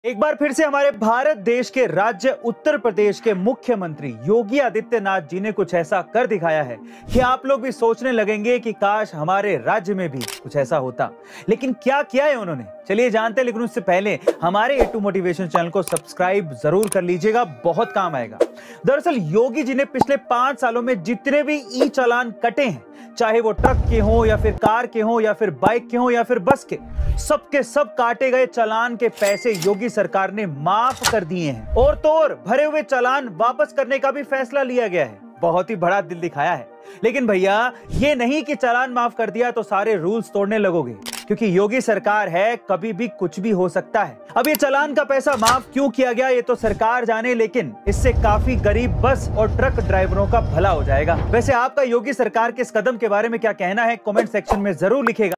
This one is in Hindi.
एक बार फिर से हमारे भारत देश के राज्य उत्तर प्रदेश के मुख्यमंत्री योगी आदित्यनाथ जी ने कुछ ऐसा कर दिखाया है कि आप लोग भी सोचने लगेंगे कि काश हमारे राज्य में भी कुछ ऐसा होता। लेकिन क्या किया है उन्होंने, चलिए जानते हैं। लेकिन उससे पहले हमारे A2 मोटिवेशन चैनल को सब्सक्राइब जरूर कर लीजिएगा, बहुत काम आएगा। दरअसल योगी जी ने पिछले 5 सालों में जितने भी ई चालान कटे हैं, चाहे वो ट्रक के हो या फिर कार के हो या फिर बाइक के हो या फिर बस के, सबके सब काटे गए चालान के पैसे योगी सरकार ने माफ कर दिए हैं। और तो और भरे हुए चालान वापस करने का भी फैसला लिया गया है। बहुत ही बड़ा दिल दिखाया है। लेकिन भैया ये नहीं कि चालान माफ कर दिया तो सारे रूल्स तोड़ने लगोगे, क्योंकि योगी सरकार है, कभी भी कुछ भी हो सकता है। अब ये चालान का पैसा माफ क्यों किया गया ये तो सरकार जाने, लेकिन इससे काफी गरीब बस और ट्रक ड्राइवरों का भला हो जाएगा। वैसे आपका योगी सरकार के इस कदम के बारे में क्या कहना है, कमेंट सेक्शन में जरूर लिखेगा।